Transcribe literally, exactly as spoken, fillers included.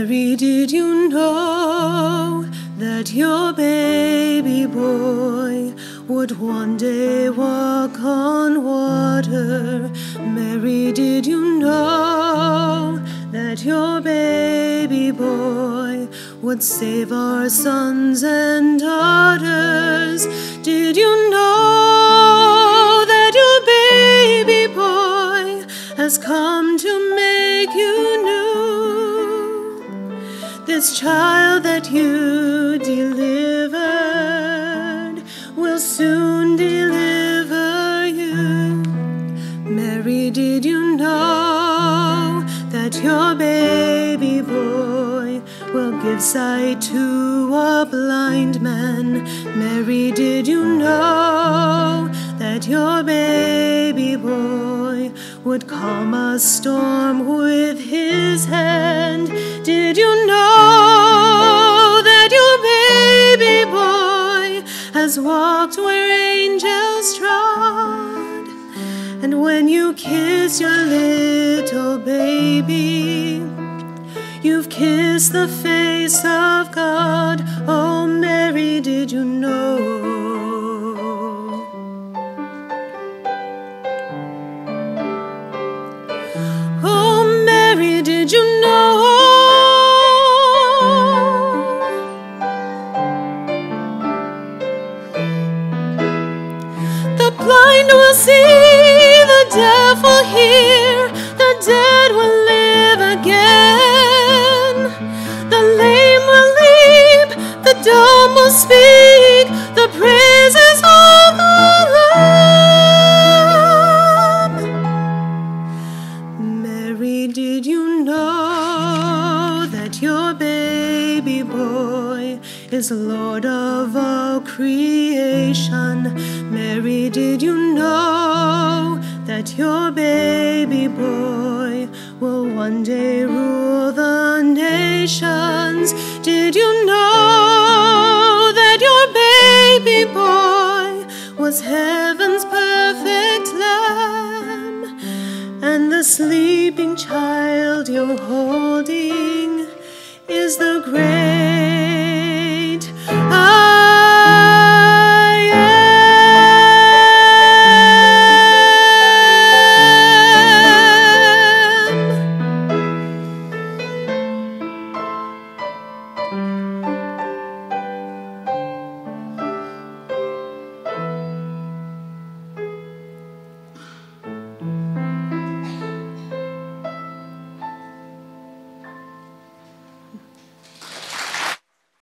Mary, did you know that your baby boy would one day walk on water? Mary, did you know that your baby boy would save our sons and daughters? Did you know that your baby boy has come to make you new? This child that you delivered will soon deliver you. Mary, did you know that your baby boy will give sight to a blind man? Mary, did you know that your baby boy would calm a storm with his hand? Did you know that your baby boy has walked where angels trod? And when you kiss your little baby, you've kissed the face of God. Oh, Mary, did you know? Oh, Mary, did you know? The blind will see, the deaf will hear, the dead will live again. The lame will leap, the dumb will speak, the praises of the Lamb. Mary, did you know that your baby boy is Lord of all creation? Mary, did you know that your baby boy will one day rule the nations? Did you know that your baby boy was heaven's perfect lamb? And the sleeping child you're holding is the great I am.